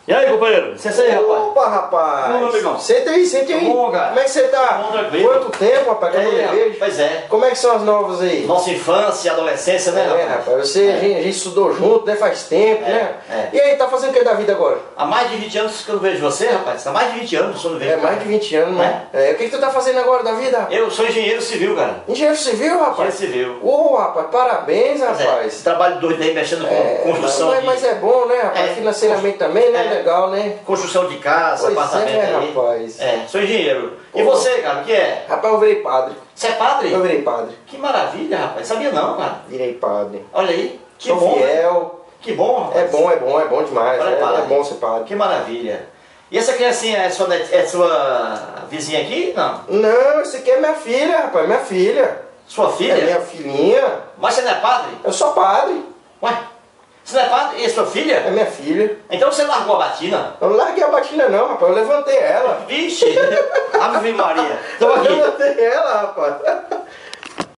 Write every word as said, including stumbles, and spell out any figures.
E aí, companheiro? Senta aí, rapaz. Opa, rapaz. Ô, amigão. Senta aí, senta aí. Bom, cara. Como é que você tá? Bom, tranquilo. Quanto tempo, rapaz, que eu não É, me vejo? pois é. Como é que são as novas aí? Nossa infância e adolescência, né, É, rapaz? rapaz, você, É. a, gente, a gente estudou junto, né, faz tempo, É, né? é. E aí, tá fazendo o que da vida agora? Há mais de vinte anos que eu não vejo você, rapaz. Há mais de vinte anos que eu não vejo. É, mais de vinte anos, né? É. O que, que tu tá fazendo agora da vida? Eu sou engenheiro civil, cara. Engenheiro civil, rapaz? Engenheiro civil. Ô, rapaz, parabéns, Pois é, rapaz. esse trabalho doido aí mexendo com É, construção mas, de... mas é bom, né, rapaz? É. Financeiramente também, né? É. Legal, né? Construção de casa, Pois apartamento é, aí. rapaz. É, sou engenheiro. E Ô. você, cara, o que é? Rapaz, eu virei padre. Você é padre? Eu virei padre. Que maravilha, rapaz. Sabia não, cara. Virei padre. Olha aí. Que Sou bom, né? fiel. Que bom, rapaz. É bom, é bom, é bom demais. Olha, É, padre. é bom ser padre. Que maravilha. E essa criancinha é sua, net- é sua vizinha aqui? Não. Não, esse aqui é minha filha, rapaz, minha filha. Sua filha? É minha filhinha. Mas você não é padre? Eu sou padre. Ué? Você não é padre? E é sua filha? É minha filha. Então você largou a batina? Eu não larguei a batina não, rapaz, eu levantei ela. Vixe! Ave Maria! Então Eu aqui. levantei ela, rapaz.